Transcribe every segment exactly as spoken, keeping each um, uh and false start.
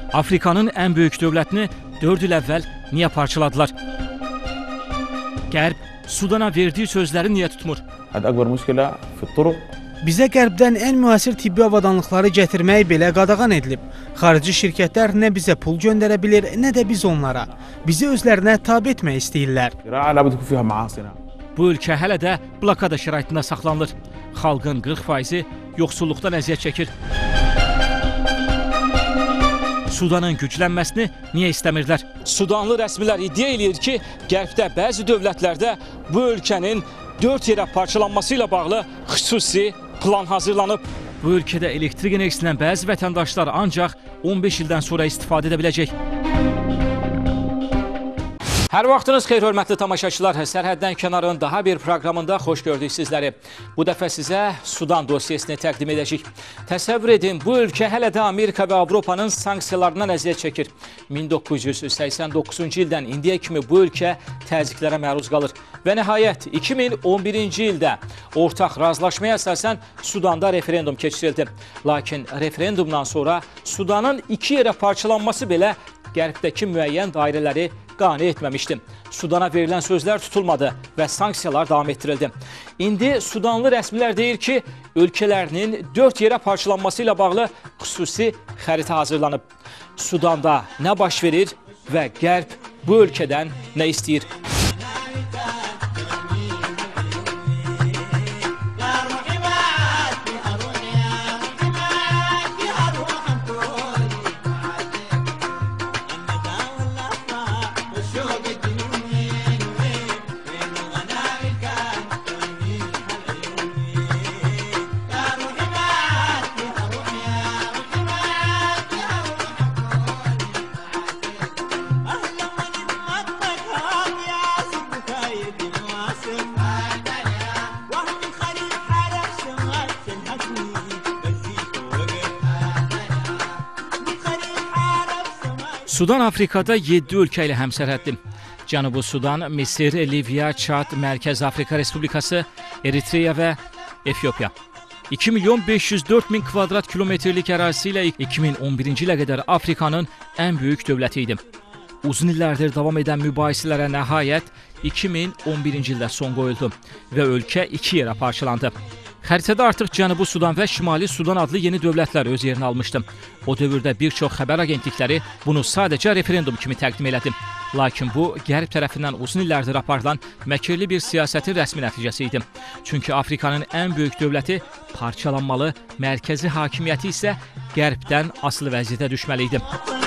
Afrikanın ən böyük dövlətini dörd il əvvəl niyə parçaladılar? Qərb Sudana verdiyi sözləri niyə tutmur? Bizə Qərbdən ən müasir tibbi avadanlıqları gətirmək belə qadağan edilib. Xarici şirkətlər nə bizə pul göndərə bilir, nə də biz onlara. Bizi özlərinə tabe etmək istəyirlər. Bu ölkə hələ də blokada şəraitində saxlanılır. Xalqın qırx faizi yoxsulluqdan əziyyət çəkir. Sudanın güclənməsini niyə istəmirlər? Sudanlı rəsmilər iddia edir ki, Qərbdə bəzi dövlətlərdə bu ölkənin dörd yerə parçalanması ilə bağlı xüsusi plan hazırlanıb. Bu ölkədə elektrik enerjisindən bəzi vətəndaşlar ancaq on beş ildən sonra istifadə edə biləcək. Hər vaxtınız xeyir, hörmətli tamaşaçılar. Sərhəddən kənarın daha bir proqramında xoş gördük sizləri. Bu dəfə sizə Sudan dosyasını təqdim edəcək. Təsəvvür edin, bu ölkə hələ də Amerika və Avropanın sanksiyalarından əziyyət çəkir. min doqquz yüz səksən doqquzuncu ildən indiyə kimi bu ölkə təzyiqlərə məruz qalır. Və nəhayət iki min on birinci ildə ortaq razılaşmaya əsasən Sudanda referendum keçirildi. Lakin referendumdan sonra Sudanın iki yerə parçalanması belə Qərbdəki müəyyən dairələri qane etməmişdi. Sudana verilən sözlər tutulmadı və sanksiyalar davam etdirildi. İndi Sudanlı rəsmilər deyir ki, ölkələrinin dörd yerə parçalanması ilə bağlı xüsusi xəritə hazırlanıb. Sudanda nə baş verir və Qərb bu ölkədən nə istəyir? Sudan Afrikada yeddi ölkə ilə həmsərhəddir. Cənubi Sudan, Misir, Liviya, Çad, Mərkəzi Afrika Respublikası, Eritreya və Efiopiya. iki milyon beş yüz dörd min kvadrat kilometrlik ərazisi ilə iki min on birinci ilə qədər Afrikanın ən böyük dövləti idi. Uzun illərdir davam edən mübahisələrə nəhayət iki min on birinci ildə son qoyuldu və ölkə iki yerə parçalandı. Xəritədə artıq Cənubi Sudan və Şimali Sudan adlı yeni dövlətlər öz yerini almışdı. O dövrdə bir çox xəbər agentlikləri bunu sadəcə referendum kimi təqdim elədi. Lakin bu, Qərb tərəfindən uzun illərdir aparılan məkirli bir siyasətin rəsmi nəticəsi idi. Çünki Afrikanın ən böyük dövləti parçalanmalı, mərkəzi hakimiyyəti isə Qərbdən asılı vəziyyətə düşməli idi.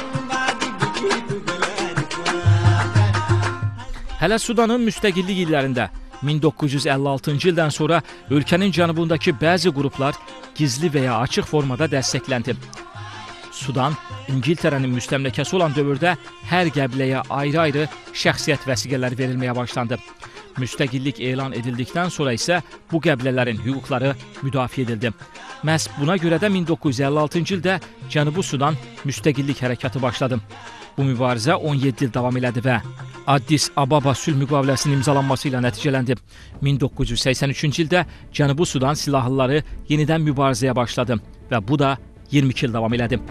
Hələ Sudanın müstəqillik illərində min doqquz yüz əlli altıncı ildən sonra ölkənin cənubundakı bəzi qruplar gizli və ya açıq formada dəstəkləndi. Sudan, İngiltərənin müstəmləkəsi olan dövrdə hər qəbiləyə ayrı-ayrı şəxsiyyət vəsiqələri verilməyə başlandı. Müstəqillik elan edildikdən sonra isə bu qəbilələrin hüquqları müdafiə edildi. Məhz buna görə də min doqquz yüz əlli altıncı ildə Cənubi Sudan müstəqillik hərəkatı başladı. Bu mübarizə on yeddi il davam elədi və Addis Ababa sülh müqaviləsinin imzalanması ilə nəticələndi. min doqquz yüz səksən üçüncü ildə Cənubi Sudan silahlıları yenidən mübarizəyə başladı və bu da iyirmi iki il davam elədi.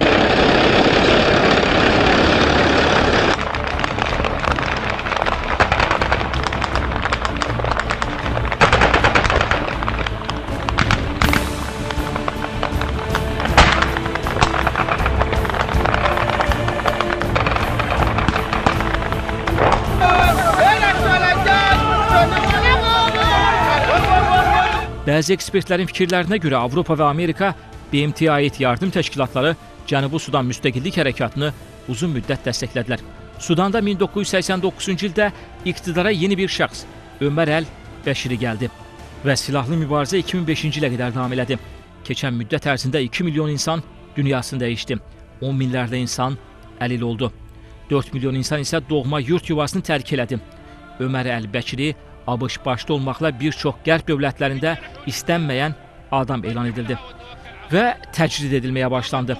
Bəzi ekspertlərin fikirlərinə görə Avropa və Amerika B M T-yə aid yardım təşkilatları Cənubi Sudan müstəqillik hərəkatını uzun müddət dəstəklədilər. Sudanda min doqquz yüz səksən doqquzuncu ildə iqtidara yeni bir şəxs, Ömər əl-Bəşiri gəldi və silahlı mübarizə iki min beşinci ilə qədər davam elədi. Keçən müddət ərzində iki milyon insan dünyasını dəyişdi. on minlərlə insan əlil oldu. dörd milyon insan isə doğma yurt yuvasını tərk elədi. Ömər əl-Bəşiri ABŞ başda olmaqla bir çox qərb dövlətlərində istənməyən adam elan edildi və təcrid edilməyə başlandı.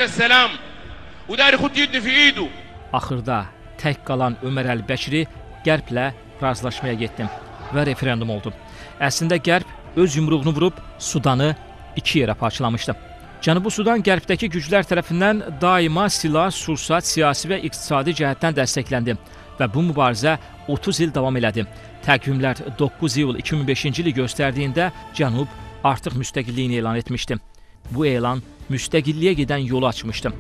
Axırda tək qalan Ömər əl-Bəşiri Qərblə razılaşmaya getdi və referendum oldu. Əslində Qərb öz yumruğunu vurub Sudanı iki yerə parçalamışdı. Cənubi Sudan qərbdəki güclər tərəfindən daima silah, sursat, siyasi və iqtisadi cəhətdən dəstəkləndi və bu mübarizə otuz il davam elədi. Təqvimlər doqquz iyul iki min beşinci ili göstərdiyində Cənub artıq müstəqilliyini elan etmişdi. Bu elan müstəqilliyə gedən yolu açmışdı.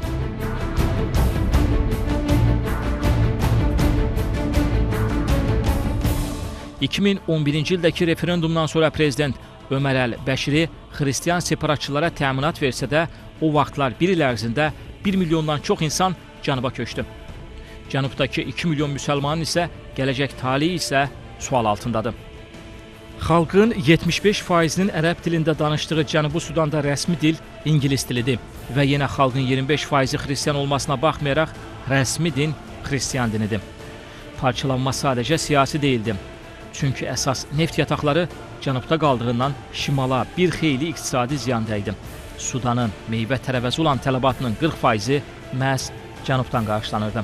iki min on birinci ildəki referendumdan sonra prezident Ömər Əl-Bəşiri xristian separatçılara təminat versə də, o vaxtlar bir il ərzində bir milyondan çox insan Cənuba köçdü. Cənubdakı iki milyon müsəlmanın isə gələcək taleyi isə sual altındadır. Xalqın yetmiş beş faizinin ərəb dilində danışdığı Cənubi Sudanda rəsmi dil ingilis dilidir və yenə xalqın iyirmi beş faizi xristian olmasına baxmayaraq rəsmi din xristian dinidir. Parçalanma sadəcə siyasi deyildi. Çünki əsas neft yataqları cənubda qaldığından şimala bir xeyli iqtisadi ziyan dəydi. Sudanın meyvə tərəvəzi olan tələbatının qırx faizi məhz cənubdan qarşılanırdı.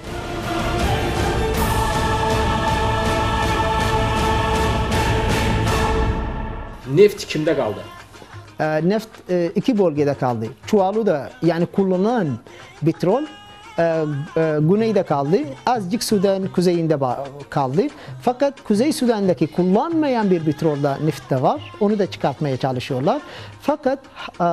Neft kimdə qaldı? E, neft e, iki bölgede kaldı. Çuvalı'da yani kullanılan petrol e, e, güneyde kaldı. Azıcık Sudan kuzeyinde kaldı. Fakat Kuzey Sudan'daki kullanmayan bir petrolda neft de var. Onu da çıkartmaya çalışıyorlar. Fakat e,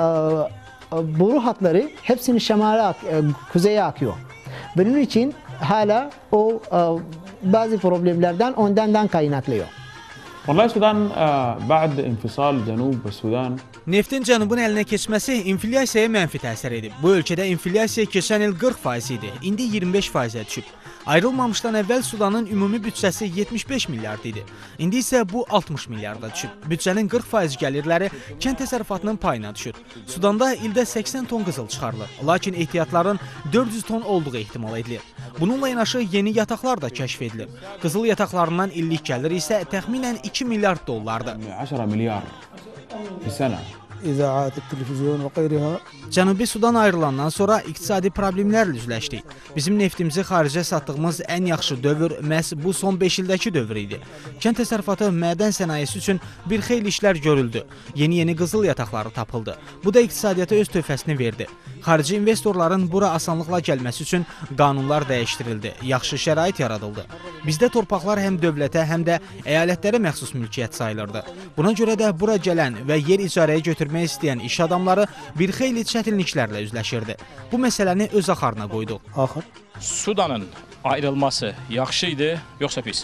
boru hatları hepsini şemale, e, kuzeye akıyor. Bunun için hala o e, bazı problemlerden ondan kaynaklıyor. والله السودان بعد انفصال جنوب السودان Neftin Cənubun əlinə keçməsi inflyasiyaya mənfi təsir edib. Bu ölkədə inflyasiya keçən il qırx faiz idi, indi iyirmi beş faizə düşüb. Ayrılmamışdan əvvəl Sudanın ümumi büdcəsi yetmiş beş milyard idi. İndi isə bu altmış milyarda düşüb. Büdcənin qırx faiz gəlirləri kənd təsərrüfatının payına düşür. Sudanda ildə səksən ton qızıl çıxarılır, lakin ehtiyatların dörd yüz ton olduğu ehtimal edilir. Bununla yanaşı yeni yataqlar da kəşf edilir. Qızıl yataqlarından illik gəlir isə təxminən iki milyard dollardır. عشرة مليار في السنة. إذاعات التلفزيون وغيرها. Cənubi Sudan ayrılandan sonra iqtisadi problemlərlə üzləşdik. Bizim neftimizi xaricə satdığımız ən yaxşı dövr məhz bu son beş ildəki dövr idi. Kənd təsərrüfatı, mədən sənayesi üçün bir xeyli işlər görüldü. Yeni-yeni qızıl yataqları tapıldı. Bu da iqtisadiyyata öz töhfəsini verdi. Xarici investorların bura asanlıqla gəlməsi üçün qanunlar dəyişdirildi, yaxşı şərait yaradıldı. Bizdə torpaqlar həm dövlətə, həm də əyalətlərə məxsus mülkiyyət sayılırdı. Buna görə də bura gələn və yer icarəyə götürmək istəyən iş adamları bir xeyli çətinliklərlə üzləşirdi. Bu məsələni öz axarına qoyduq. آخر. Sudanın ayrılması yaxşı idi, yoxsa pis?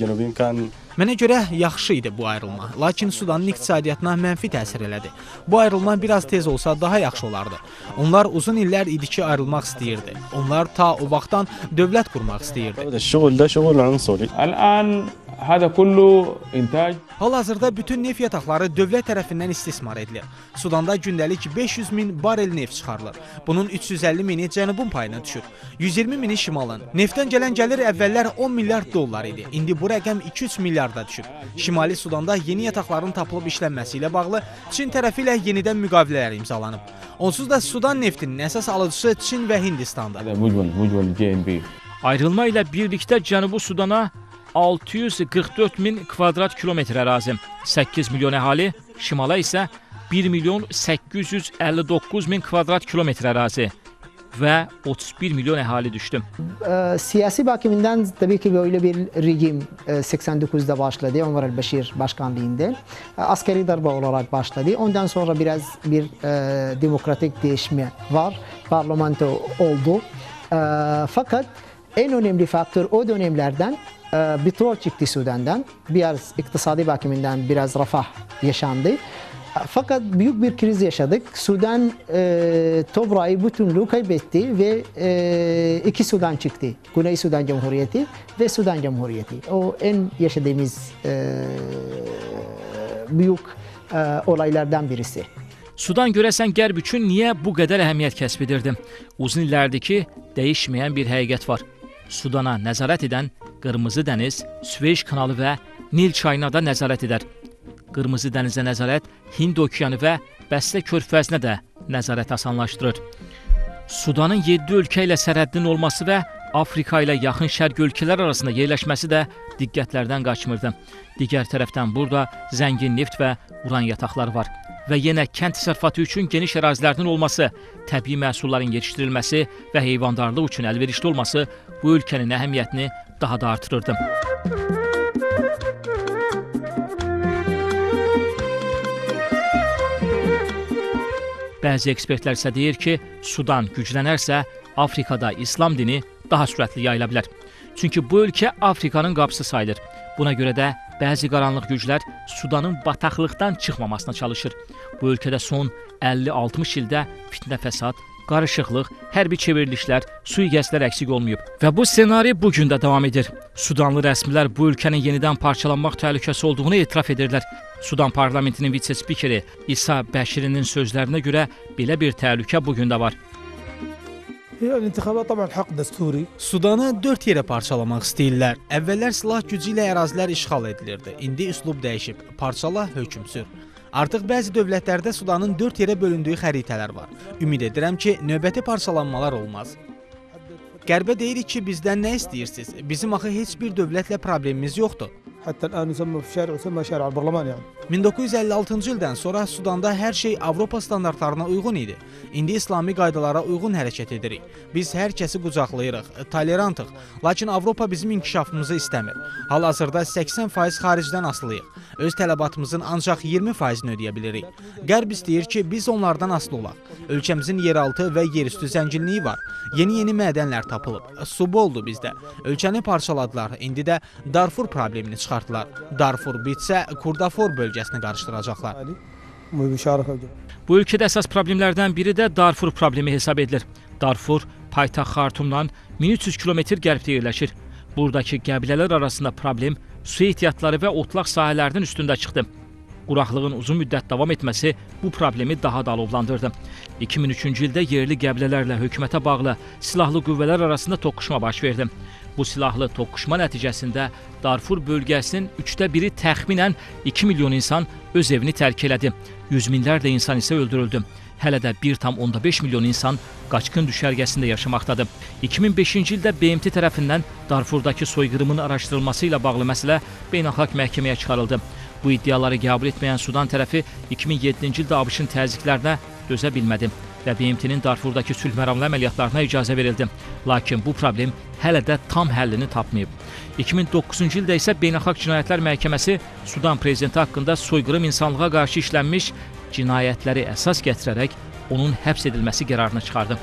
Mənə görə yaxşı idi bu ayrılma, lakin Sudanın iqtisadiyyatına mənfi təsir elədi. Bu ayrılma biraz tez olsa daha yaxşı olardı. Onlar uzun illər idi ki, ayrılmaq istəyirdi. Onlar ta o vaxtdan dövlət qurmaq istəyirdi. الآن هذا كله إنتاج. Hal-hazırda bütün neft yataqları dövlət tərəfindən istismar edilir. Sudanda gündəlik beş yüz min barel neft çıxarılır. Bunun üç yüz əlli mini cənubun payına düşür. yüz iyirmi mini şimalın. Neftdən gələn gəlir əvvəllər on milyard dollar idi. İndi bu rəqəm iki üç milyarda düşüb. Şimali Sudanda yeni yataqların tapılıb işlənməsi ilə bağlı Çin tərəfi ilə yenidən müqavilələr imzalanıb. Onsuz da Sudan neftinin əsas alıcısı Çin və Hindistandır. هذا مجمل مجمل جي إن بي. Ayrılma ilə birlikdə Cənubi Sudana altı yüz qırx dörd min kvadrat kilometr ərazi, səkkiz milyon əhali, şimala isə bir milyon səkkiz yüz əlli doqquz min kvadrat kilometr ərazi və otuz bir milyon əhali düşdü. E, siyasi bakımından tabii ki böyle bir rejim e, seksen dokuzda başladı Ömer el-Beşir başkanlığında. E, askeri darbe olarak başladı. Ondan sonra biraz bir e, demokratik değişme var. Parlamento oldu. E, fakat en önemli faktör o dönemlerden e, petrol çıktı Sudan'dan. Biraz iktisadi bakımından biraz refah yaşandı. Fakat büyük bir kriz yaşadık. Sudan e, toprağı bütünlüğü kaybetti ve e, iki Sudan çıktı. Güney Sudan Cumhuriyeti ve Sudan Cumhuriyeti. O en yaşadığımız e, büyük e, olaylardan birisi. Sudan görəsən qərb üçün niyə bu qədər əhəmiyyət kəsb edirdi? Uzun illərdir ki, dəyişməyən bir həqiqət var. Sudana nəzarət edən Qırmızı dəniz, Süveyş kanalı və Nil çayına da nəzarət edər. Qırmızı dənizə nəzarət Hind okeanı və Bəslə körfəzinə də nəzarət asanlaşdırır. Sudanın yeddi ölkə ilə sərhəddinin olması və Afrika ilə yaxın şərq ölkələr arasında yerləşməsi də diqqətlərdən qaçmırdı. Digər tərəfdən burada zəngin neft və uran yataqları var. və yenə kənd təsərrüfatı üçün geniş ərazilərinin olması, təbii məhsulların yetişdirilməsi və heyvandarlıq üçün əlverişli olması bu ölkənin əhəmiyyətini daha da artırırdı. Bəzi ekspertlər isə deyir ki, Sudan güclənərsə, Afrikada İslam dini daha sürətli yayıla bilər. Çünki bu ölkə Afrikanın qapısı sayılır. Buna görə də bəzi qaranlıq güclər Sudanın bataqlıqdan çıxmamasına çalışır. Bu ölkədə son əlli altmış ildə fitnə fəsad, qarışıqlıq, hərbi çevrilişlər, sui-qəsdlər əksik olmayıb. Və bu ssenari bu gün də davam edir. Sudanlı rəsmilər bu ölkənin yenidən parçalanmaq təhlükəsi olduğunu etiraf edirlər. Sudan parlamentinin vitse-spikeri İsa Bəşirinin sözlərinə görə belə bir təhlükə bu gün də var. Sudanı dörd yerə parçalamaq istəyirlər. Əvvəllər silah gücü ilə ərazilər işğal edilirdi. İndi üslub dəyişib. Parçala, hökm sür. Artıq bəzi dövlətlərdə Sudanın dörd yerə bölündüyü xəritələr var. Ümid edirəm ki, növbəti parçalanmalar olmaz. Qərbə deyirik ki, bizdən nə istəyirsiniz? Bizim axı heç bir dövlətlə problemimiz yoxdur. min doqquz yüz əlli altıncı ildən sonra Sudanda hər şey Avropa standartlarına uyğun idi. İndi İslami qaydalara uyğun hərəkət edirik. Biz hər kəsi qucaqlayırıq, tolerantıq. Lakin Avropa bizim inkişafımızı istəmir. Hal-hazırda səksən faiz xaricdən asılıyıq. Öz tələbatımızın ancaq iyirmi faizini ödəyə bilirik. Qərb istəyir ki, biz onlardan asılı olaq. Ölkəmizin yeraltı və yerüstü zənginliyi var. Yeni-yeni mədənlər tapılıb. Su boldu bizdə. Ölkəni parçaladılar. İndi də Darfur problemini çıxartdılar. Darfur bitsə, Kurdafor bölgəsini qarışdıracaqlar. Bu ölkədə əsas problemlərdən biri də Darfur problemi hesab edilir. Darfur, paytaxt Xartumdan min üç yüz kilometr qərbdə yerləşir. Buradakı qəbilələr arasında problem su ehtiyatları və otlaq sahələrinin üstündə çıxdı. Quraqlığın uzun müddət davam etməsi bu problemi daha da alovlandırdı. iki min üçüncü ildə yerli qəbilələrlə hökumətə bağlı silahlı qüvvələr arasında toqquşma baş verdi. Bu silahlı toqquşma nəticəsində Darfur bölgəsinin üçdə biri təxminən iki milyon insan öz evini tərk elədi. Yüz minlərlə insan isə öldürüldü. Hələ də bir tam onda beş milyon insan qaçqın düşərgəsində yaşamaqdadır. iki min beşinci ildə B M T tərəfindən Darfurdakı soyqırımın araşdırılması ilə bağlı məsələ beynəlxalq məhkəməyə çıxarıldı. Bu iddiaları qəbul etməyən Sudan tərəfi iki min yeddinci ildə ABŞ-ın təzyiqlərinə dözə bilmədi və B M T-nin Darfurdakı sülh məramlı əməliyyatlarına icazə verildi. Lakin bu problem hələ də tam həllini tapmayıb. iki min doqquzuncu ildə isə Beynəlxalq Cinayətlər Məhkəməsi Sudan prezidenti haqqında soyqırım insanlığa qarşı işlənmiş cinayətləri əsas gətirərək onun həbs edilməsi qərarını çıxardı.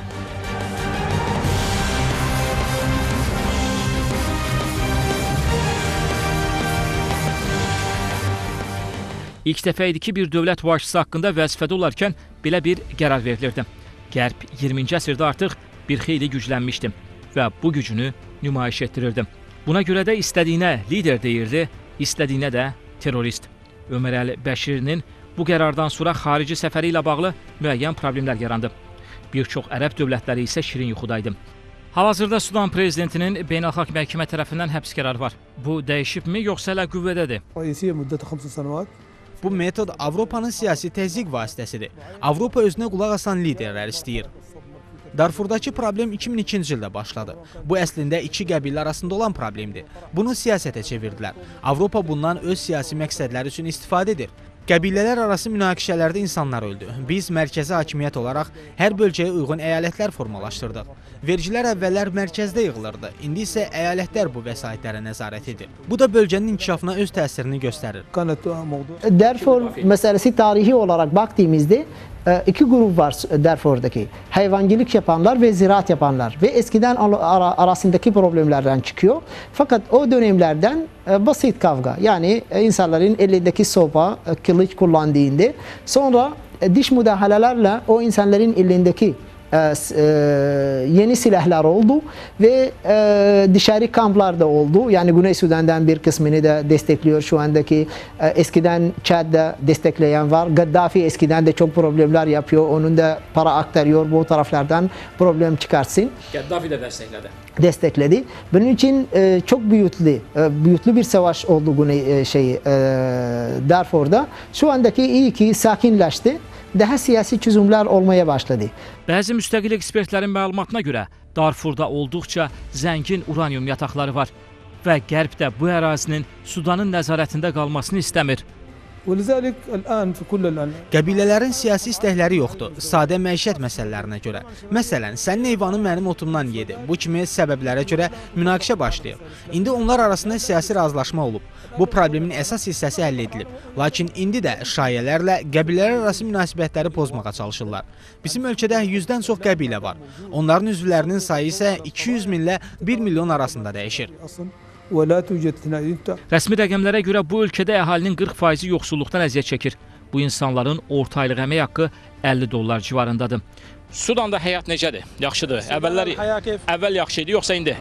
İlk dəfə idi ki, bir dövlət başçısı haqqında vəzifədə olarkən belə bir qərar verilirdi. Qərb iyirminci əsrdə artıq bir xeyli güclənmişdi və bu gücünü nümayiş etdirirdi. Buna görə də istədiyinə lider deyirdi, istədiyinə də terrorist. Ömər Əli Bəşirinin bu qərardan sonra xarici səfəri ilə bağlı müəyyən problemlər yarandı. Bir çox ərəb dövlətləri isə şirin yuxudaydı. Hal-hazırda Sudan prezidentinin beynəlxalq məhkəmə tərəfindən həbs qərarı var. Bu dəyişibmi, yoxsa hələ qüvvədədir? Bu metod Avropanın siyasi təzyiq vasitəsidir. Avropa özünə qulaq asan liderlər istəyir. Darfurdakı problem iki min ikinci ildə başladı. Bu əslində iki qəbilə arasında olan problemdir. Bunu siyasətə çevirdilər. Avropa bundan öz siyasi məqsədləri üçün istifadə edir. Qəbilələr arası münaqişələrdə insanlar öldü. Biz mərkəzi hakimiyyət olaraq hər bölgəyə uyğun əyalətlər formalaşdırdıq. Vergilər əvvəllər mərkəzdə yığılırdı. İndi isə əyalətlər bu vəsaitlərə nəzarət edir. Bu da bölgənin inkişafına öz təsirini göstərir. Darfur meselesi tarihi olarak baktığımızda iki grup var Darfur'daki. Hayvancılık yapanlar ve ziraat yapanlar ve eskiden arasındaki problemlerden çıkıyor. Fakat o dönemlerden basit kavga, yani insanların elindeki sopa, kılıç kullandığında sonra dış müdahalelerle o insanların elindeki yeni silahlar oldu ve dışarı kamplar da oldu. Yani Güney Sudan'dan bir kısmını da destekliyor şu andaki. Eskiden Çad'da destekleyen var. Gaddafi eskiden de çok problemler yapıyor. Onun da para aktarıyor bu taraflardan problem çıkarsın. Gaddafi de destekledi. Destekledi. Bunun için çok büyüklü, büyüklü bir savaş oldu Güney şey Darfur'da. Şu andaki iyi ki sakinleşti. Daha siyasi çözümler olmaya başladı. Bəzi müstəqil ekspertlərin məlumatına görə Darfurda olduqca zəngin uranyum yataqları var və Qərb də bu ərazinin Sudanın nəzarətində qalmasını istəmir. ولذلك الآن في كل الأن Qəbilələrin siyasi istəkləri yoxdur, sadə məişət məsələlərinə görə. Məsələn, sənin heyvanın mənim otumdan yedi. Bu kimi səbəblərə görə münaqişə başlayır. İndi onlar arasında siyasi razılaşma olub. Bu problemin əsas hissəsi həll edilib. Lakin indi də şayələrlə qəbilələr arası münasibətləri pozmağa çalışırlar. Bizim ölkədə yüzdən çox qəbilə var. Onların üzvlərinin sayı isə iki yüz minlə bir milyon arasında dəyişir. ولا توجد ثنائي. Rəsmi rəqəmlərə görə bu ölkədə əhalinin qırx faizi yoxsulluqdan əziyyət çəkir. Bu insanların orta aylıq əmək haqqı əlli dollar civarındadır. Sudanda həyat necədir? Yaxşıdır. Əvvəllər əvvəl yaxşı idi, yoxsa indi?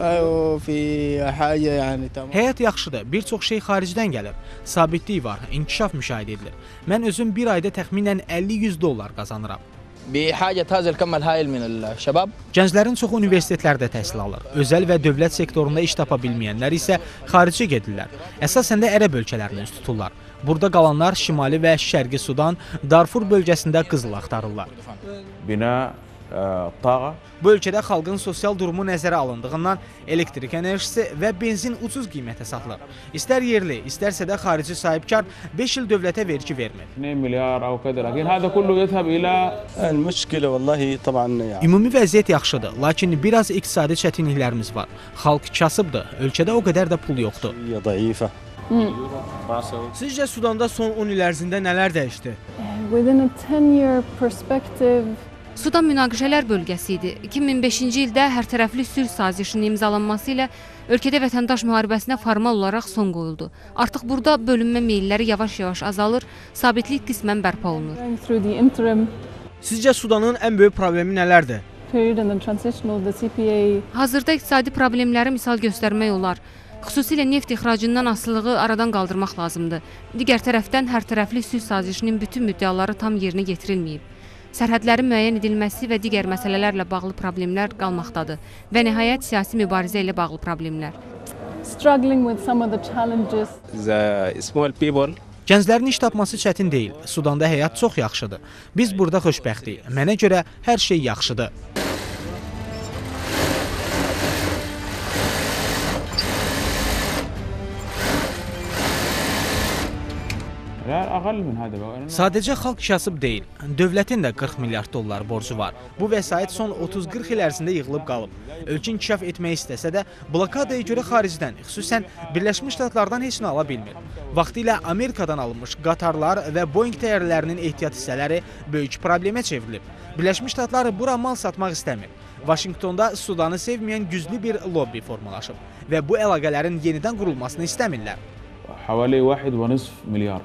Həyat yaxşıdır. Bir çox şey xaricdən gəlir. Sabitlik var, inkişaf müşahidə edilir. Mən özüm bir ayda təxminən əlli yüz dollar qazanıram. بحاجة هذا الكم الهائل من الشباب. Gənclərin çoxu universitetlərdə təhsil alır. Özəl və dövlət sektorunda iş tapa bilməyənlər isə xaricə gedirlər. Əsasən də ərəb ölkələrinə üz tuturlar. Burada qalanlar Şimali və Şərqi Sudan, Darfur bölgəsində qızıl axtarırlar. بناء طاقة. Bu ölkədə xalqın sosial durumu nəzərə alındığından elektrik enerjisi və benzin ucuz qiymətə satılır. İstər yerli, istərsə də xarici sahibkar beş il dövlətə vergi vermir. اثنين مليار أو كذا لكن هذا كله يذهب إلى المشكلة والله طبعا يعني Ümumi vəziyyət yaxşıdır, lakin biraz iqtisadi çətinliklərimiz var. Xalq kasıbdır, ölkədə o qədər də pul yoxdur. هي ضعيفة. Sizcə Sudanda son on il ərzində nələr dəyişdi? Within a ten-year perspective, Sudan münaqişələr bölgəsi idi. iki min beşinci ildə hərtərəfli sülh sazişinin imzalanması ilə ölkədə vətəndaş müharibəsinə formal olaraq son qoyuldu. Artıq burada bölünmə meylləri yavaş-yavaş azalır, sabitlik qismən bərpa olunur. going through the interim Sizcə Sudanın ən böyük problemi nələrdir? period and the transitional, the C P A Hazırda iqtisadi problemləri misal göstərmək olar. Xüsusilə neft ixracından asılılığı aradan qaldırmaq lazımdır. Digər tərəfdən hərtərəfli sülh sazişinin bütün müddəaları tam yerinə yetirilməyib. Sərhədlərin müəyyən edilməsi və digər məsələlərlə bağlı problemlər qalmaqdadır və nəhayət siyasi mübarizə ilə bağlı problemlər. struggling with some of the challenges. The small people Gənclərin iş tapması çətin deyil. Sudanda həyat çox yaxşıdır. Biz burada xoşbəxtik. Mənə görə hər şey yaxşıdır. لا أقل من هذا بقى. Sadəcə xalq kasıb deyil. Dövlətin də qırx milyard dollar borcu var. Bu vəsait son otuz qırx il ərzində yığılıb qalıb. Ölkə inkişaf etmək istəsə də blokadaya görə xaricdən, xüsusən Birləşmiş Ştatlardan heç nə ala bilmir. Vaxtilə Amerikadan alınmış qatarlar və Boeing təyyarələrinin ehtiyat hissələri böyük problemə çevrilib. Birləşmiş Ştatlar bura mal satmaq istəmir. Vaşinqtonda Sudanı sevməyən güclü bir lobbi formalaşıb və bu əlaqələrin yenidən qurulmasını istəmirlər. حوالي واحد ونصف مليار.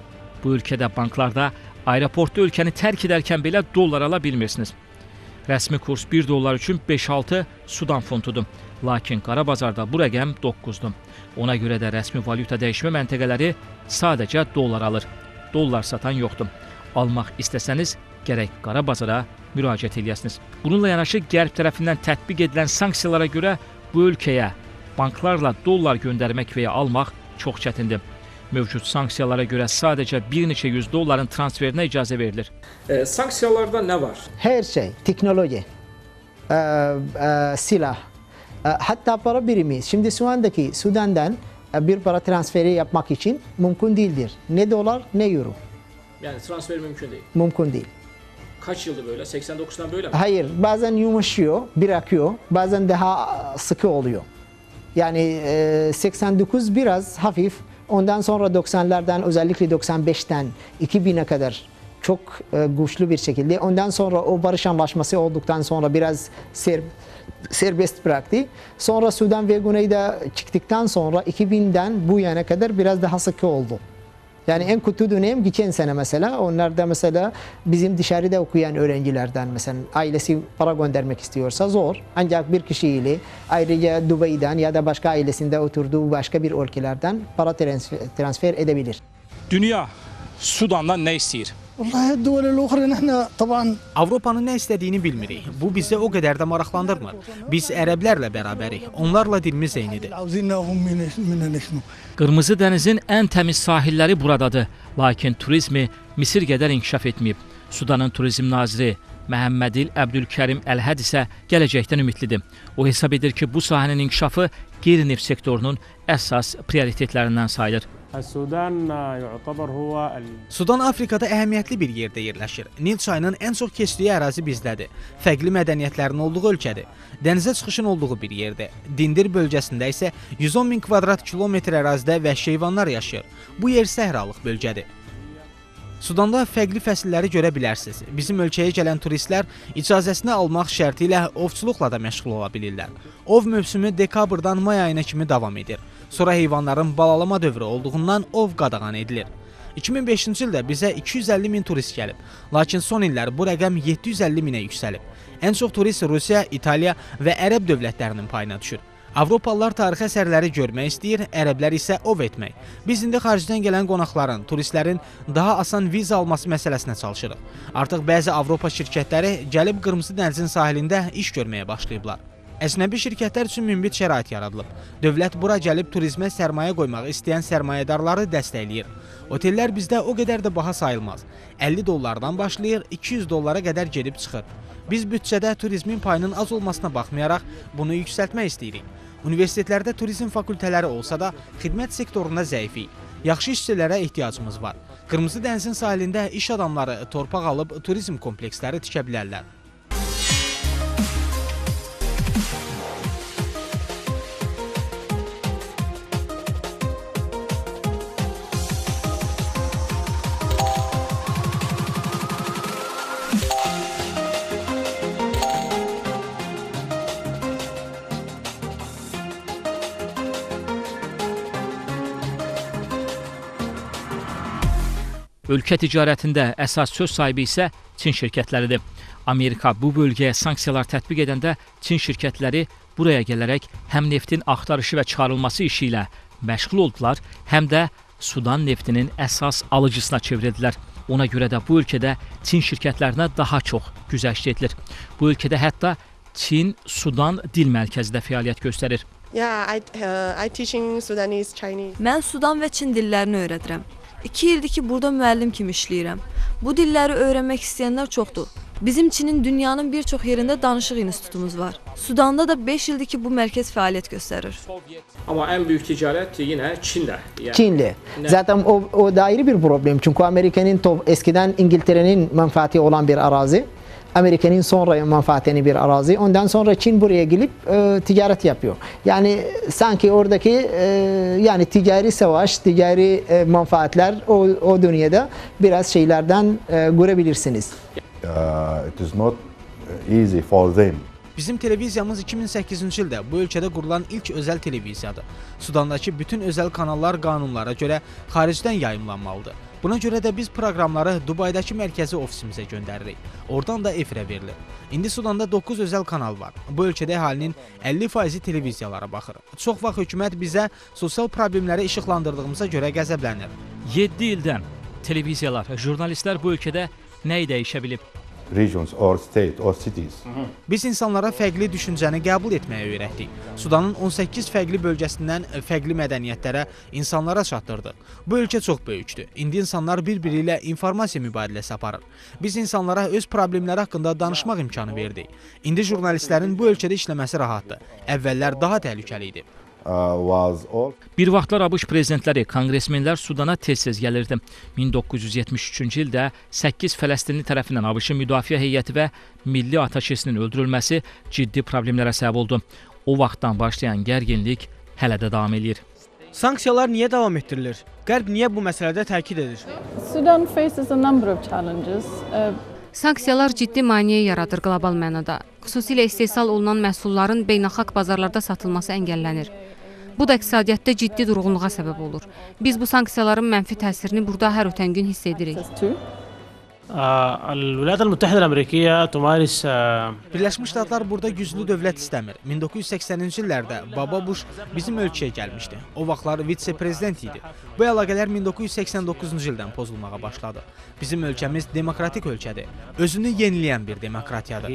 Bu ölkədə banklarda aeroportda ölkəni tərk edərkən belə dollar ala bilmirsiniz. Rəsmi kurs bir dollar üçün beş altı Sudan funtudur. Lakin qara bazarda bu rəqəm doqquzdur. Ona görə də rəsmi valyuta dəyişmə məntəqələri sadəcə dollar alır. Dollar satan yoxdur. Almaq istəsəniz gərək qara bazara müraciət edəsiniz. Bununla yanaşı Qərb tərəfindən tətbiq edilən sanksiyalara görə bu ölkəyə banklarla dollar göndərmək və ya almaq çox çətindir. Mövcud sanksiyalara görə sadəcə bir neçə yüz dolların transferinə icazə verilir. E, sanksiyalarda nə var? Her şey, teknoloji, e, e, silah, e, hatta para birimi. Şimdi şu andaki Sudan'dan e, bir para transferi yapmak için mümkün değildir. Ne dolar ne euro. Yani transfer mümkün değil. Mümkün değil. Kaç yıldır böyle? seksen dokuzdan böyle mi? Hayır, bazen yumuşuyor, bırakıyor, bazen daha sıkı oluyor. Yani e, seksen dokuz biraz hafif. Ondan sonra doksanlardan özellikle doksan beşten iki bine kadar çok e, güçlü bir şekilde. Ondan sonra o barış anlaşması olduktan sonra biraz ser, serbest bıraktı. Sonra Sudan ve Güney'de çıktıktan sonra iki binden bu yana kadar biraz daha sıkı oldu. Yani en kötü dönem geçen sene mesela. Onlar da mesela bizim dışarıda okuyan öğrencilerden mesela ailesi para göndermek istiyorsa zor. Ancak bir kişiyle ayrıca Dubai'den ya da başka ailesinde oturduğu başka bir ülkelerden para transfer, transfer edebilir. Dünya Sudandan nə istəyir? والله الدول الأخرى نحن طبعا Avropanın nə istədiyini bilmirik. Bu bizi o qədər də maraqlandırmır. Biz ərəblərlə bərabərik. Onlarla dilimiz eynidir. عاوزينهم من من نحن. Qırmızı dənizin ən təmiz sahilləri buradadır. Lakin turizmi Misir qədər inkişaf etməyib. Sudanın turizm naziri Məhəmmədil Əbdülkərim Əlhəd isə gələcəkdən ümidlidir. O hesab edir ki, bu sahənin inkişafı qeyri-neft sektorunun əsas prioritetlərindən sayılır. السودان يعتبر هو Sudan Afrikada əhəmiyyətli bir yerdə yerləşir. Nil çayının ən çox keçdiyi ərazi bizdədir. Fərqli mədəniyyətlərin olduğu ölkədir. Dənizə çıxışın olduğu bir yerdə. Dindir bölgəsində isə yüz on min kvadrat kilometr ərazidə vəhşi heyvanlar yaşayır. Bu yer səhralıq bölgədir. Sudanda fərqli fəsilləri görə bilərsiniz. Bizim ölkəyə gələn turistlər icazəsini almaq şərti ilə ovçuluqla da məşğul ola bilirlər. Ov mövsümü dekabrdan may ayına kimi davam edir. Sonra heyvanların balalama dövrü olduğundan ov qadağan edilir. iki min beşinci ildə bizə iki yüz əlli min turist gəlib, lakin son illər bu rəqəm yeddi yüz əlli minə yüksəlib. Ən çox turist Rusiya, İtaliya və Ərəb dövlətlərinin payına düşür. Avropalılar tarixi əsərləri görmək istəyir, ərəblər isə ov etmək. Biz indi xaricdən gələn qonaqların, turistlərin daha asan viza alması məsələsinə çalışırıq. Artıq bəzi Avropa şirkətləri gəlib Qırmızı dənizin sahilində iş görməyə başlayıblar. Əcnəbi şirkətlər üçün münbit şərait yaradılıb. Dövlət bura gəlib turizmə sərmayə qoymaq istəyən sərmayədarları dəstəkləyir. Otellər bizdə o qədər də baha sayılmaz. əlli dollardan başlayır, iki yüz dollara qədər gedib çıxır. Biz büdcədə turizmin payının az olmasına baxmayaraq bunu yüksəltmək istəyirik. Universitetlərdə turizm fakültələri olsa da xidmət sektorunda zəifik. Yaxşı işçilərə ehtiyacımız var. Qırmızı dənizin sahilində iş adamları torpaq alıb turizm kompleksləri tikə bilərlər. Ölkə ticarətində əsas söz sahibi isə Çin şirkətləridir. Amerika bu bölgəyə sanksiyalar tətbiq edəndə Çin şirkətləri buraya gələrək həm neftin axtarışı və çıxarılması işi ilə məşğul oldular, həm də Sudan neftinin əsas alıcısına çevrildilər. Ona görə də bu ölkədə Çin şirkətlərinə daha çox güzəşt edilir. Bu ölkədə hətta Çin Sudan dil mərkəzi də fəaliyyət göstərir. Yeah, I, uh, I teaching Sudanese, Chinese. Mən Sudan və Çin dillərini öyrədirəm. İki ildir ki, burada müəllim kimi işləyirəm. Bu dilləri öyrənmək istəyənlər çoxdur. Bizim Çinin dünyanın bir çox yerində danışıq institutumuz var. Sudanda da beş ildir ki, bu mərkəz fəaliyyət göstərir. Amma ən böyük ticarət yine Çin'de. Yani Çinli. ne? Zaten o, o da ayrı bir problem. Çünkü Amerika'nın eskiden İngiltere'nin menfaati olan bir arazi. Amerika'nın sonra menfaatini bir arazi. Ondan sonra Çin buraya gelip e, ticaret yapıyor. Yani sanki oradaki e, yani ticari savaş, ticari e, menfaatler o, o dünyada biraz şeylerden e, görebilirsiniz. Uh, it is not easy for them. Bizim televiziyamız iki min səkkizinci ildə bu ölkədə qurulan ilk özəl televiziyadır. Sudandakı bütün özəl kanallar qanunlara görə xaricdən yayımlanmalıdır. Buna görə də biz proqramları Dubaydakı mərkəzi ofisimizə göndəririk. Oradan da efirə verilir. İndi Sudanda doqquz özəl kanal var. Bu ölkədə əhalinin əlli faizi televiziyalara baxır. Çox vaxt hökumət bizə sosial problemləri işıqlandırdığımıza görə qəzəblənir. yeddi ildən televiziyalar, jurnalistlər bu ölkədə nəyi dəyişə bilib? Regions or state or cities. Biz insanlara fərqli düşüncəni qəbul etməyə öyrətdik. Sudanın on səkkiz fərqli bölgəsindən fərqli mədəniyyətlərə, insanlara çatdırdıq. Bu ölkə çox böyükdür. İndi insanlar bir-biri ilə informasiya mübadiləsi aparır. Biz insanlara öz problemləri haqqında danışmaq imkanı verdik. İndi jurnalistlərin bu ölkədə işləməsi rahatdır. Əvvəllər daha təhlükəli idi. Bir vaxtlar ABŞ prezidentləri, konqresmenlər Sudana tez-tez gəlirdi. min doqquz yüz yetmiş üçüncü ildə səkkiz Fələstinli tərəfindən ABŞ-ın müdafiə heyəti və milli ateşesinin öldürülməsi ciddi problemlərə səbəb oldu. O vaxtdan başlayan gərginlik hələ də davam edir. Sanksiyalar niyə davam etdirilir? Qərb niyə bu məsələdə təkid edir? Sudan faces a number of challenges. Uh, Sanksiyalar ciddi maneə yaradır qlobal mənada. Xüsusilə istehsal olunan məhsulların beynəlxalq bazarlarda satılması əngəllənir. Bu da iqtisadiyyatda ciddi durğunluğa səbəb olur. Biz bu sanksiyaların mənfi təsirini burada hər ötən gün hiss edirik. الولايات المتحدة الأمريكية تمارس Birləşmiş Ştatlar burada güclü dövlət istəmir. min doqquz yüz səksəninci illərdə Baba Bush bizim ölkəyə gəlmişdi. O vaxtlar vitse-prezident idi. Bu əlaqələr min doqquz yüz səksən doqquzuncu ildən pozulmağa başladı. Bizim ölkəmiz demokratik ölkədir. Özünü yeniləyən bir demokratiyadır.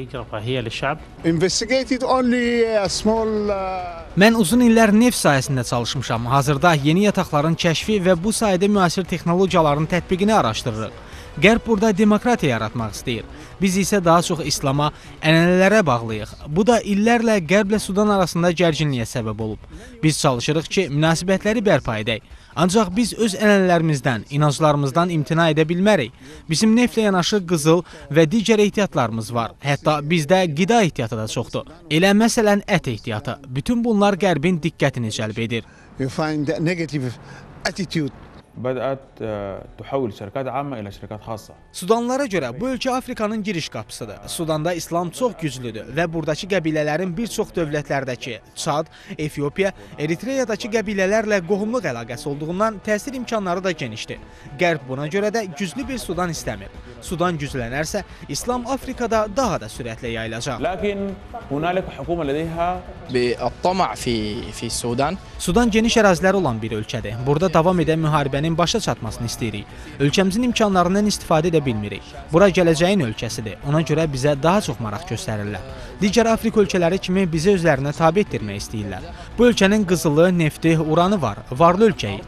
Mən uzun illər neft sahəsində çalışmışam. Hazırda yeni yataqların kəşfi və bu sayədə müasir texnologiyaların tətbiqini araşdırırıq. Qərb burada demokratiya yaratmaq istəyir. Biz isə daha çox İslama, ənənələrə bağlıyıq. Bu da illərlə Qərblə Sudan arasında gərginliyə səbəb olub. Biz çalışırıq ki, münasibətləri bərpa edək. Ancaq biz öz ənənələrimizdən, inanclarımızdan imtina edə bilmərik. Bizim neftlə yanaşı qızıl və digər ehtiyatlarımız var. Hətta bizdə qida ehtiyatı da çoxdur. Elə məsələn ət ehtiyatı. Bütün bunlar Qərbin diqqətini cəlb edir. You find a negative attitude. بدأت تحول شركات عامة إلى شركات خاصة. Sudanlılara görə bu ölkə Afrikanın giriş qapısıdır. Sudanda İslam çox güclüdür və buradakı qəbilələrin bir çox dövlətlərdəki Çad, Efiopiya, Eritreyadakı qəbilələrlə qohumluq əlaqəsi olduğundan təsir imkanları da genişdir. Qərb buna görə də güclü bir Sudan istəmir. Sudan güclənərsə, İslam Afrikada daha da sürətlə yayılacaq. لكن هنالك حكومة لديها بالطمع في في السودان. Sudan geniş əraziləri olan bir ölkədir. Burada davam edən müharibənin başa çatmasını istəyirik. Ölkəmizin imkanlarından istifadə edə bilmirik. Bura gələcəyin ölkəsidir. Ona görə bizə daha çox maraq göstərirlər. Digər Afrika ölkələri kimi bizi özlərinə tabe etdirmək istəyirlər. Bu ölkənin qızılı, nefti, uranı var. Varlı ölkəyik.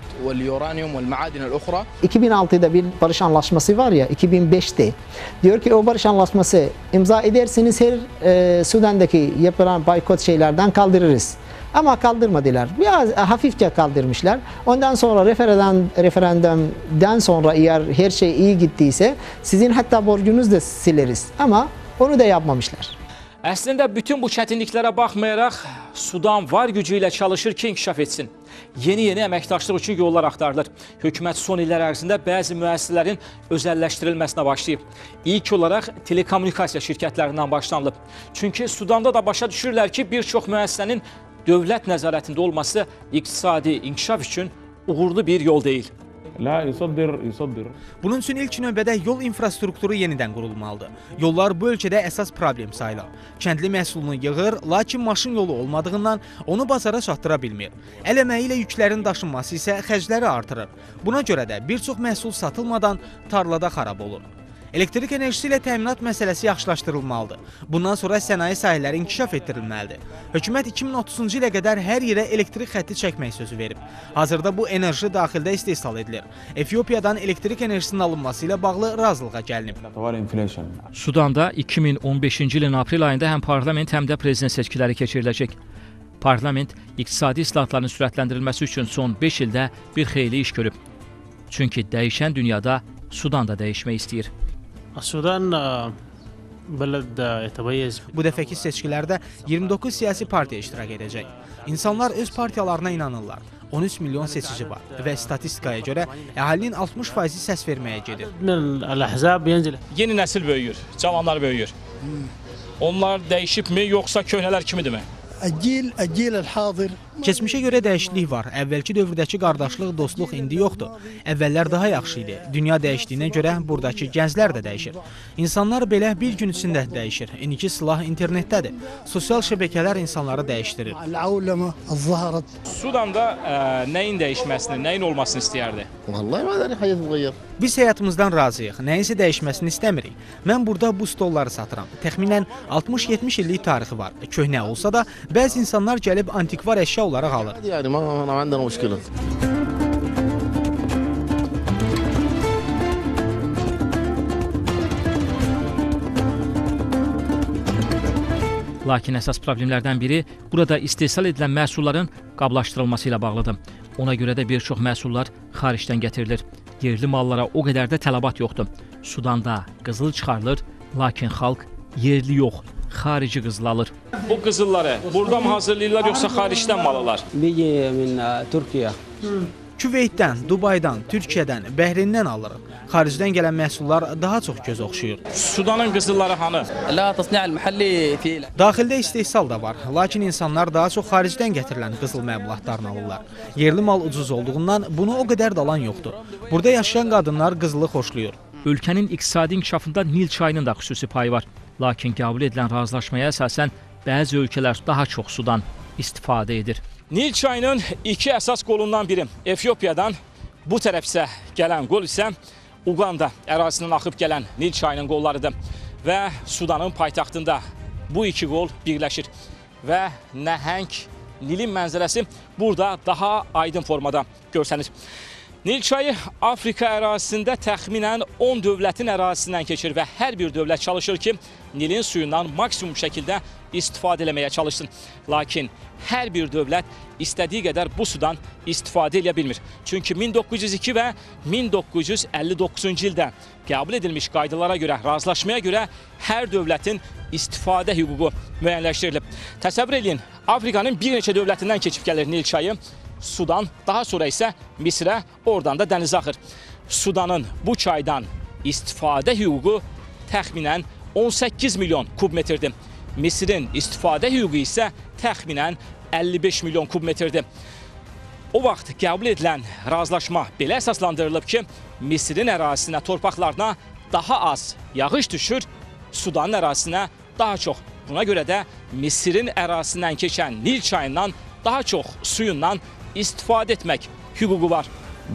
iki bin altıda bir barış anlaşması var ya, iki bin beşte. Diyor ki o barış anlaşması imza ederseniz her e, Sudan'daki yapılan boykot şeylerden kaldırırız. Ama kaldırmadılar. Biraz hafifçe kaldırmışlar. Ondan sonra referandum, referandumdan sonra eğer her şey iyi gittiyse sizin hatta borcunuzu da sileriz. Ama onu da yapmamışlar. Əslində bütün bu çətinliklərə baxmayaraq Sudan var gücü ilə çalışır ki, inkişaf etsin. Yeni-yeni əməkdaşlıq üçün yollar axtarılır. Hökumət son illər ərzində bəzi müəssisələrin özəlləşdirilməsinə başlayıb. İlk olaraq telekommunikasiya şirkətlərindən başlanılıb. Çünki Sudanda da başa düşürlər ki, bir çox müəssisənin dövlət nəzarətində olması iqtisadi inkişaf üçün uğurlu bir yol deyil. لا يصدر يصدر. Bunun üçün ilk növbədə yol infrastrukturu yenidən qurulmalıdır. Yollar bu ölkədə əsas problem sayılır. Kəndli məhsulunu yığır, lakin maşın yolu olmadığından onu bazara çatdıra bilmir. Əl əməyi ilə yüklərin daşınması isə xərcləri artırır. Buna görə də bir çox məhsul satılmadan tarlada xarab olur. Elektrik enerjisi ilə təminat məsələsi yaxşılaşdırılmalıdır. Bundan sonra sənaye sahələri inkişaf etdirilməlidir. Hökumət iki min otuzuncu ilə qədər hər yerə elektrik xətti çəkmək sözü verib. Hazırda bu enerji daxildə istehsal edilir. Efiopiyadan elektrik enerjisinin alınması ilə bağlı razılığa gəlinib. Sudanda iki min on beşinci ilin aprel ayında həm parlament, həm də prezident seçkiləri keçiriləcək. Parlament iqtisadi islahatların sürətləndirilməsi üçün son beş ildə bir xeyli iş görüb. Çünki dəyişən dünyada Sudan da dəyişmək istəyir. السودان بلد يتميز. Bu dəfəki seçkilərdə iyirmi doqquz siyasi partiya iştirak edəcək. İnsanlar öz partiyalarına inanırlar. on üç milyon seçici var və statistikaya görə əhalinin altmış faizi səs verməyə gedir. Yeni nəsil böyüyür, cavanlar böyüyür. Onlar dəyişibmi, yoxsa köhnələr kimidirmi? الجيل الجيل الحاضر Keçmişə görə dəyişiklik var. Əvvəlki dövrdəki qardaşlıq, dostluq indi yoxdur. Əvvəllər daha yaxşı idi. Dünya dəyişdiyinə görə buradakı gənclər də dəyişir. İnsanlar belə bir gün içində dəyişir. İndiki silah internetdədir. Sosial şəbəkələr insanları dəyişdirir. Sudanda ə, nəyin dəyişməsini, nəyin olmasını istəyərdi? Biz həyatımızdan razıyıq. Nəyinsə dəyişməsini istəmirik. Mən burada bu stolları satıram. Təxminən altmış yetmiş illik tarixi var. Köhnə olsa da bəzi insanlar gəlib antikvar əşya olaraq alır. يعني ما ما عندنا مشكلة. Lakin əsas problemlərdən biri burada istehsal edilən məhsulların qablaşdırılması ilə bağlıdır. Ona görə də bir çox məhsullar xaricdən gətirilir. Yerli mallara o qədər də tələbat yoxdur. Sudanda qızıl çıxarılır, lakin xalq yerli yox, xarici qızıl alır. Bu qızılları burada mı hazırlayırlar, yoxsa xaricdən mı alırlar? Türkiyə. Küveytdən, Dubaydan, Türkiyədən, Bəhrindən alırıq. Xaricdən gələn məhsullar daha çox göz oxşuyur. Sudanın qızılları hanı? Daxildə istehsal da var, lakin insanlar daha çox xaricdən gətirilən qızıl məmulatlarını alırlar. Yerli mal ucuz olduğundan bunu o qədər dalan yoxdur. Burada yaşayan qadınlar qızılı xoşlayır. Ölkənin iqtisadi inkişafında Nil çayının da xüsusi payı var. Lakin qəbul edilən razılaşmaya əsasən bəzi ölkələr daha çox sudan istifadə edir. Nil çayının iki əsas qolundan biri Efiopiyadan, bu tərəf isə gələn qol isə Uganda ərazisindən axıb gələn Nil çayının qollarıdır. Və Sudanın paytaxtında bu iki qol birləşir. Və nəhəng Nilin mənzərəsi burada daha aydın formada görsənir. Nil çayı Afrika ərazisində təxminən on dövlətin ərazisindən keçir və hər bir dövlət çalışır ki, Nilin suyundan maksimum şəkildə istifadə eləməyə çalışsın. Lakin hər bir dövlət istədiyi qədər bu sudan istifadə edə bilmir. Çünki min doqquz yüz iki və min doqquz yüz əlli doqquzuncu ildə qəbul edilmiş qaydalara görə, razılaşmaya görə hər dövlətin istifadə hüququ müəyyənləşdirilib. Təsəvvür edin, Afrikanın bir neçə dövlətindən keçib gəlir Nil çayı. Sudan, daha sonra isə Misrə, oradan da dənizə axır. Sudanın bu çaydan istifadə hüququ təxminən on səkkiz milyon kubmetrdir. Misirin istifadə hüququ isə təxminən əlli beş milyon kubmetrdir. O vaxt qəbul edilən razılaşma belə əsaslandırılıb ki, Misirin ərazisinə, torpaqlarına daha az yağış düşür, Sudanın ərazisinə daha çox. Buna görə də Misirin ərazisindən keçən Nil çayından daha çox suyundan istifadə etmək hüququ var.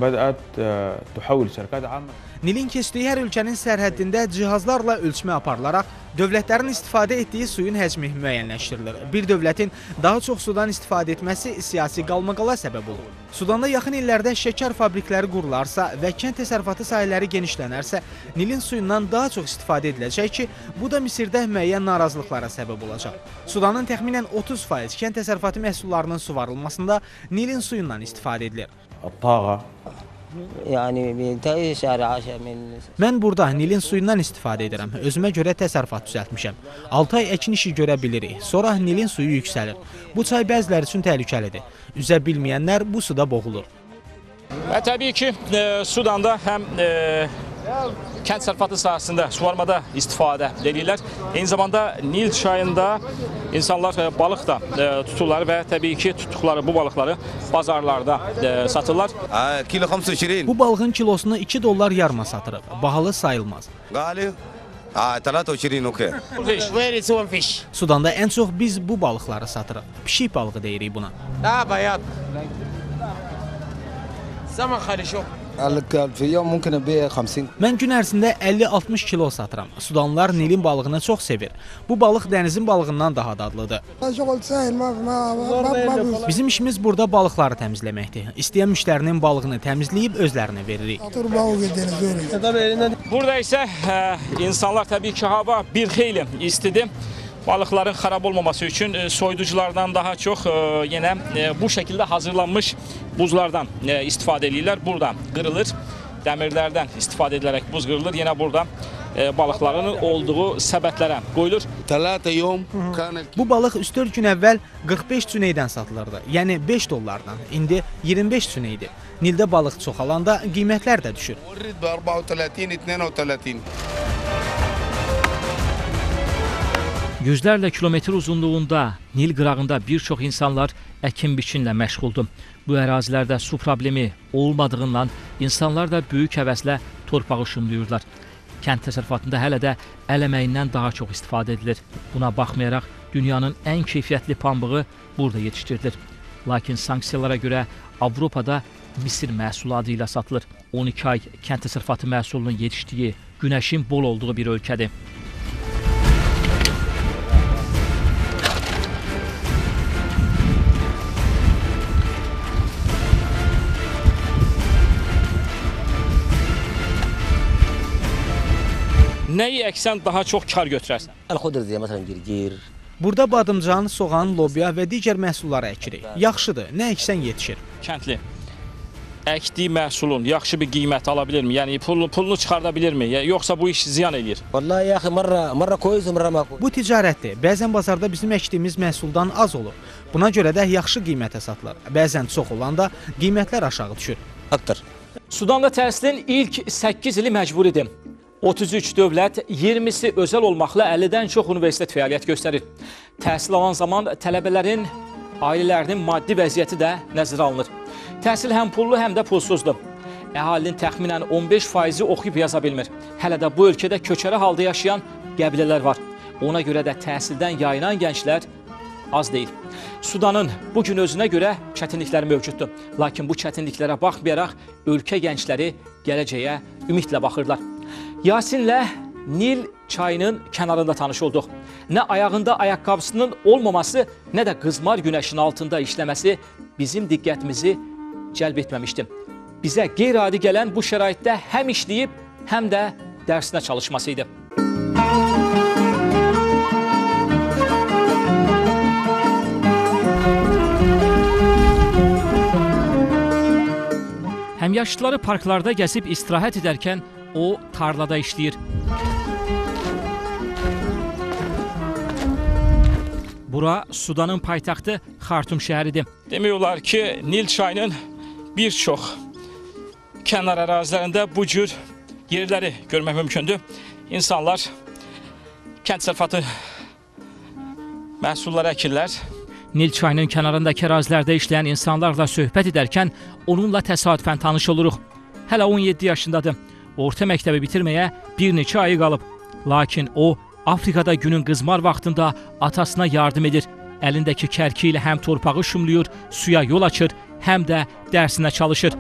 Nilin keçdiyi hər ölkənin sərhəddində cihazlarla ölçmə aparılaraq dövlətlərin istifadə etdiyi suyun həcmi müəyyənləşdirilir. Bir dövlətin daha çox sudan istifadə etməsi siyasi qalmaqala səbəb olur. Sudanda yaxın illərdə şəkər fabrikləri qurularsa və kənd təsərrüfatı sahələri genişlənərsə, Nilin suyundan daha çox istifadə ediləcək ki, bu da Misirdə müəyyən narazılıqlara səbəb olacaq. Sudanın təxminən otuz faiz kənd təsərrüfatı məhsullarının suvarılmasında Nilin suyundan istifadə edilir. Mən burada Nilin suyundan istifadə edirəm. Özümə görə təsərrüfat düzəltmişəm. altı ay əkin işi görə bilirik. Sonra Nilin suyu yüksəlir. Bu çay bəziləri üçün təhlükəlidir. Üzə bilməyənlər bu suda boğulur. Və təbii ki, e, Sudanda həm e, kənd təsərrüfatı sahəsində suvarmada istifadə edirlər. Eyni zamanda Nil çayında insanlar e, balıq da e, tuturlar və təbii ki, tutduqları bu balıqları bazarlarda e, satırlar. Bu balığın kilosunu iki dollar yarıma satırıq. Bahalı sayılmaz. Sudanda ən çox biz bu balıqları satırıq. Pişik balığı deyirik buna. Mən gün ərzində əlli altmış kilo satıram. Sudanlılar Nilin balığını çox sevir. Bu balıq dənizin balığından daha dadlıdır. Bizim işimiz burada balıqları təmizləməkdir. İstəyən müştərinin balığını təmizləyib özlərinə veririk. Burada isə ə, insanlar təbii ki, hava bir xeyli istidir. Balıqların xarab olmaması üçün e, soyuduculardan daha çox e, yenə e, bu şəkildə hazırlanmış buzlardan e, istifadə edirlər. Burada qırılır, dəmirlərdən istifadə edilərək buz qırılır. Yenə burada e, balıqların olduğu səbətlərə qoyulur. Bu balıq üç dörd gün əvvəl qırx beş cüneydən satılırdı. Yəni beş dollardan. İndi iyirmi beş cüneydir. Nildə balıq çoxalanda qiymətlər də düşür. Yüzlərlə kilometr uzunluğunda Nil qırağında bir çox insanlar əkin-biçinlə məşğuldur. Bu ərazilərdə su problemi olmadığından insanlar da böyük həvəslə torpağı şumlayırlar. Kənd təsərrüfatında hələ də əl əməyindən daha çox istifadə edilir. Buna baxmayaraq dünyanın ən keyfiyyətli pambığı burada yetişdirilir. Lakin sanksiyalara görə Avropada Misir məhsulu adı ilə satılır. on iki ay kənd təsərrüfatı məhsulunun yetişdiyi, günəşin bol olduğu bir ölkədir. Nəyi əksən daha çox kar götürərsən? Burada badımcan, soğan, lobya və digər məhsulları əkirik. Yaxşıdır, nə əksən yetişir. Kəndli əkdiyi məhsulun yaxşı bir qiymət ala bilirmi? Yəni pulunu, pulunu çıxarda bilirmi? Yoxsa bu iş ziyan eləyir? Bu ticarətdir. Bəzən bazarda bizim əkdiyimiz məhsuldan az olur. Buna görə də yaxşı qiymətə satılır. Bəzən çox olanda qiymətlər aşağı düşür. Sudanda təhsilin ilk səkkiz ili məcburidir. otuz üç dövlət, iyirmisi özəl olmaqla əllidən çox universitet fəaliyyət göstərir. Təhsil alan zaman tələbələrin, ailələrinin maddi vəziyyəti də nəzərə alınır. Təhsil həm pullu, həm də pulsuzdur. Əhalinin təxminən on beş faizi oxuyub yaza bilmir. Hələ də bu ölkədə köçəri halda yaşayan qəbilələr var. Ona görə də təhsildən yayınan gənclər az deyil. Sudanın bugün özünə görə çətinlikləri mövcuddur. Lakin bu çətinliklərə baxmayaraq ölkə gəncləri gələcəyə ümidlə baxırlar. Yasinlə Nil çayının kənarında tanış olduq. Nə ayağında ayaqqabısının olmaması, nə də qızmar günəşin altında işləməsi bizim diqqətimizi cəlb etməmişdi. bizə qeyri-adi gələn bu şəraitdə həm işləyib, həm də dərsinə çalışması idi. Həmyaşıtları parklarda gəzib istirahət edərkən o tarlada işləyir. Bura Sudanın paytaxtı Xartum şəhəridir. Demək olar ki, Nil çayının bir çox kənar ərazilərində bu cür yerləri görmək mümkündür. İnsanlar kənd təsərrüfatı məhsulları əkirlər. Nil çayının kənarındakı ərazilərdə işləyən insanlarla söhbət edərkən onunla təsadüfən tanış oluruq. Hələ on yeddi yaşındadır. Orta məktəbi bitirməyə bir neçə ayı qalıb. Lakin o, Afrikada günün qızmar vaxtında atasına yardım edir. Əlindəki kərki ilə həm torpağı şumluyur, suya yol açır, həm də dərsinə çalışır.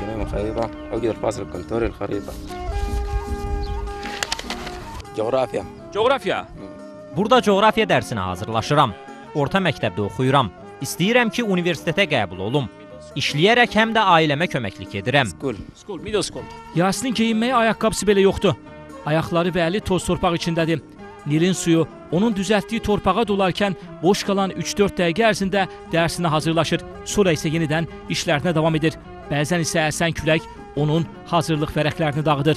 Coğrafya. Coğrafya. Burada coğrafya dərsinə hazırlaşıram. Orta məktəbdə oxuyuram. İstəyirəm ki, universitetə qəbul olum. İşləyərək həm də ailəmə köməklik edirəm. School. School, middle school. Yasinin geyinməyə ayaqqabısı belə yoxdur. Ayaqları və əli toz torpaq içindədir. Nilin suyu onun düzəltdiyi torpağa dolarkən boş qalan üç dörd dəqiqə ərzində dərsinə hazırlaşır. Sonra isə yenidən işlərinə davam edir. Bəzən isə əsən külək onun hazırlıq vərəqlərini dağıdır.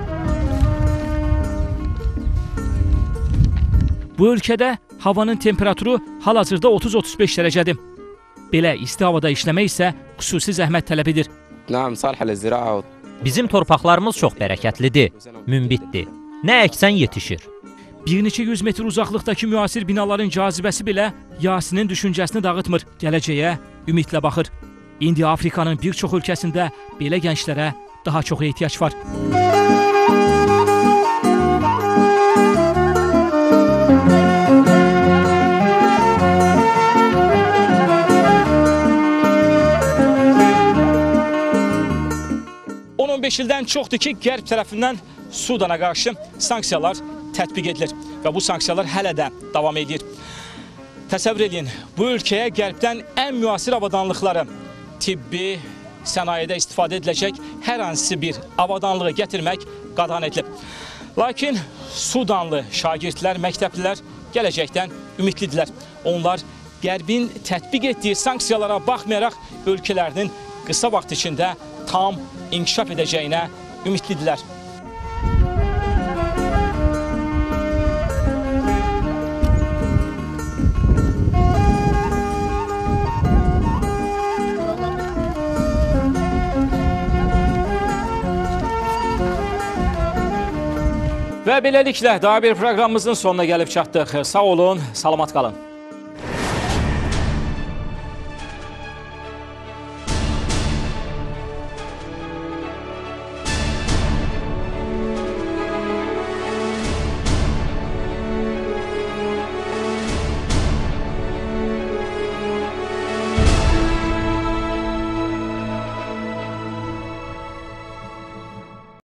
Bu ölkədə havanın temperaturu hal-hazırda otuz otuz beş dərəcədir. Belə isti havada işləmək isə xüsusi zəhmət tələb edir. Bizim torpaqlarımız çox bərəkətlidir, münbitdir. Nə əksən yetişir. Bir neçə yüz metr uzaqlıqdakı müasir binaların cazibəsi belə Yasinin düşüncəsini dağıtmır. Gələcəyə ümidlə baxır. İndi Afrikanın bir çox ölkəsində belə gənclərə daha çox ehtiyac var. on on beş ildən çoxdur ki, qərb tərəfindən Sudana qarşı sanksiyalar tətbiq edilir və bu sanksiyalar hələ də davam edir. Təsəvvür edin, bu ölkəyə qərbdən ən müasir avadanlıqları, tibbi, sənayedə istifadə ediləcək hər hansı bir avadanlığı gətirmək qadağan edilib. Lakin Sudanlı şagirdlər, məktəblilər gələcəkdən ümidlidirlər. Onlar qərbin tətbiq etdiyi sanksiyalara baxmayaraq ölkələrinin qısa vaxt içində tam inkişaf edəcəyinə ümidlidirlər. Və beləliklə daha bir proqramımızın sonuna gəlib çatdıq. Sağ olun, salamat qalın.